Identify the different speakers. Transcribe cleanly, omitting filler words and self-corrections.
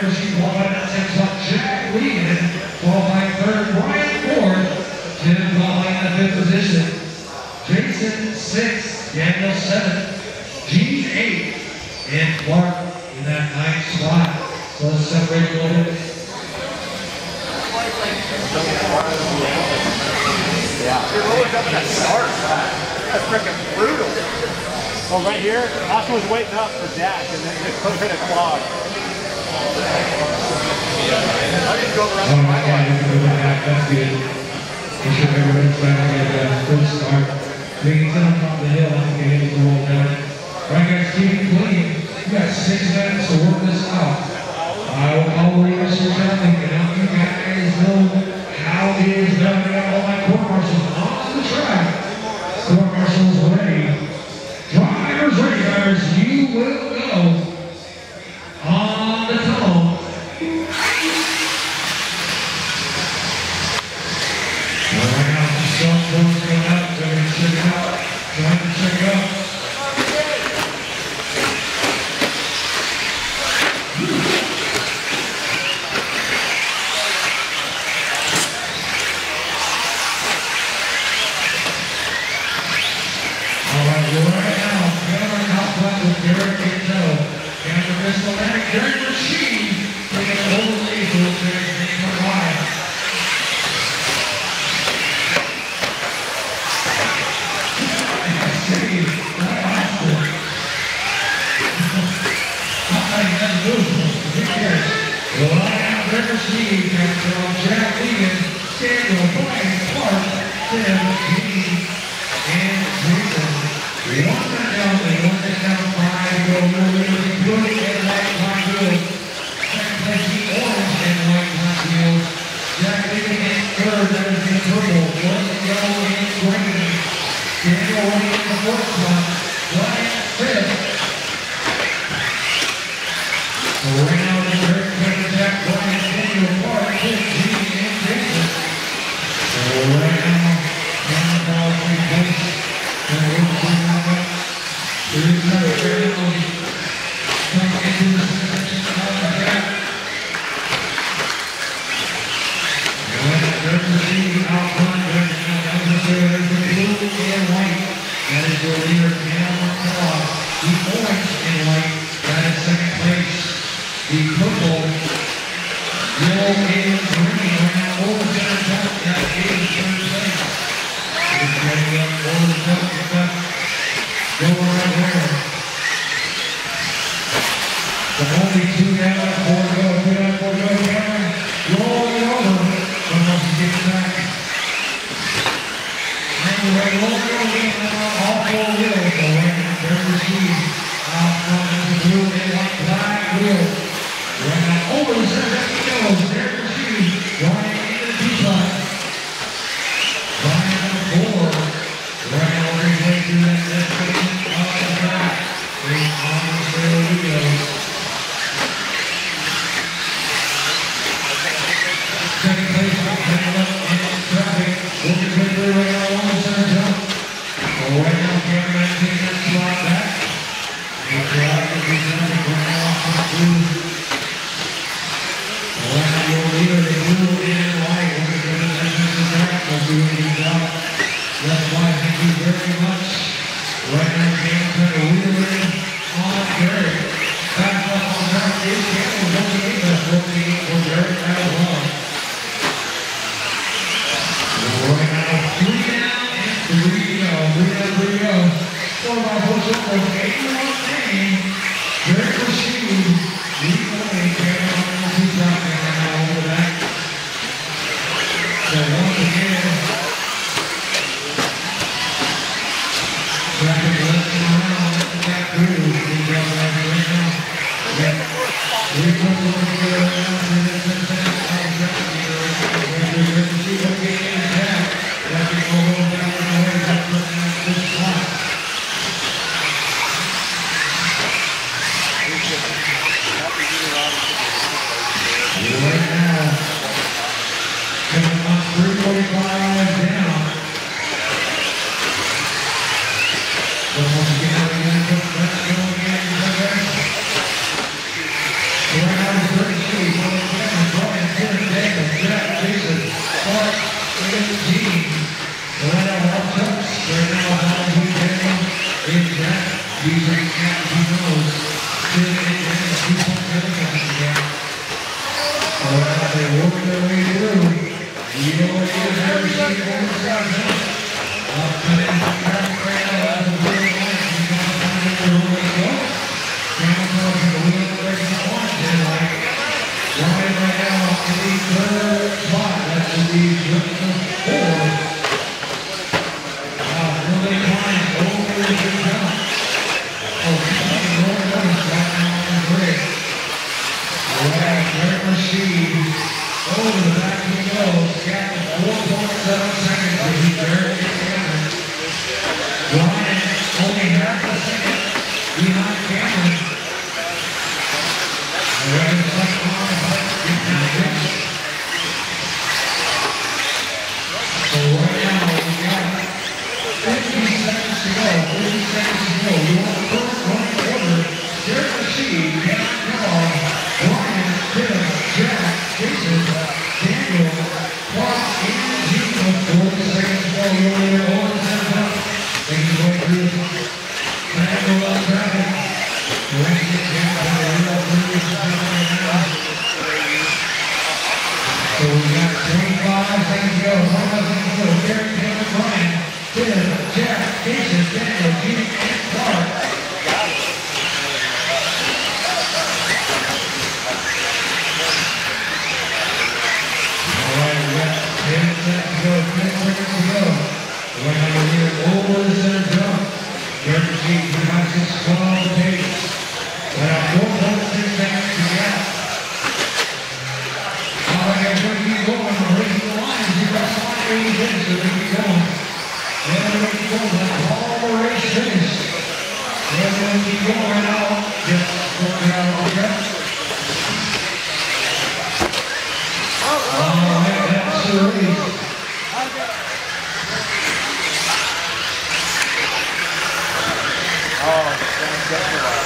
Speaker 1: River Sheep qualified at 10 spot, Jack Legan, qualified third, Brian Ford, Tim qualifying in the fifth position, Jason 6, Daniel 7, Gene 8, and Clark in that 9th spot. So let's separate a little bit.
Speaker 2: Yeah. You're rolling up that start. That's freaking brutal. Oh, right here, Austin was waiting up for Jack, and then they put in a clog. I didn't go around the line.
Speaker 1: That's good. I'm sure everybody's trying to get a good start. We can tell them from the hill, I think they need to roll down. All right, guys, keep it clean. You got 6 minutes to work this out. I will call the rest of your time, and now you guys know how it is done. We got all my court marshals on the track. Court marshals ready. Drivers ready, drivers. You will go on the tunnel. Right now, the cell phone's going up. Trying to check it out. Trying to check it out. Derek Machine taking a little lead to the wide. Derek Machine from Jack Legan, Daniel, Brian, Clark, Tim, Gene, and Jason. One down, down 5, go good and light time good. Second place, the orange and white time good. Jack Legan in third, that is in purple. One yellow and green. Daniel running in the fourth spot. Brian fifth. So right now, the third place, Jack, Brian, Daniel, Clark, Tim, Gene, and Jason. So right now, down 3 points. And we're going to very early. Coming into the section of the gap. And there's the lead out front. There's the blue and white. That is your leader, Cameron Claw. The orange and white, that is second place. The purple, yellow, and green right now over center top. That is third place. It's getting up over the top. Go right there. The only 2 down, 4 to go, 2 down, 4 to go, Cameron. Roll it over. Don't have to get back. Anyway, roll it over now. All 4 wheels. So right now, there's the speed. Out front is the blue and white black wheel. Right now, over the center, he goes. There's the speed. Right into the T-spot. Right now, 4. Right now, we're going to do that destination. Second place, in traffic. Looking quickly right now on the center jump. Right now, Cameron taking that slot back. And traffic is traffic right now off the blue. Right now, your leader, the blue and white. We're going to go to the track. We'll do a good job. That's why thank you very much. Right now, Cameron trying to wheel in on Derek. Back up on track is Cameron. Looking in there, looking for Derek as well. Right now, 3 down and 3 to go. 3 down, 3 to go. 4 by 4 circles, 81 name. Derek Machine. Lead away, Cameron on the 2 top right now over that. So once again, traffic left and around, back through. Good job right now. Yep. 3 quarters of the way around to the 10 cents. Traffic all over down the way. That's this spot. he knows still getting a 2-point penalty again. Well, they work their way through. You know what it is every single one of the up to the back right the blue line. He's going to find it where he goes. Campbell's going to wheel it right in the orange. And like, right now in the third spot. That's the lead with the 4. Really fine over the jump. Oh, coming over notice right now on the grid. Right, Greg Rashid. Over the back he goes. Got 4.7 seconds to beat Derek Cameron. Ryan only half a second behind Cameron. Right, second on the back. So right now we got 50 seconds to go. 40 seconds to go. You want the first running order. Derek Rashid, Kevin Carl, Ryan, Tim, Jack, Jason, Daniel, Clark, and Gino. 40 seconds to go. You're over there. Over the center. Making his way through the manual traffic. Ready to get down to the real blues now. So we got 25 seconds to go. 1 second to go. Derek, Kevin, Ryan, Tim, Jack, Jason, Daniel, Gene, and Clark. Alright, we got 10 seconds to go, 10 seconds to go. Right over here, over the center jump. Derek Rashid, he has his strong pace. Right on 4.6 seconds to go. Alright, guys, we're going to keep going. We're racing the lines. You've got 5 minutes, so they keep going. Everyone keep going, that's all the race finished. Everyone keep going right now. Just going out on the track. Alright, that's the race.
Speaker 2: Oh,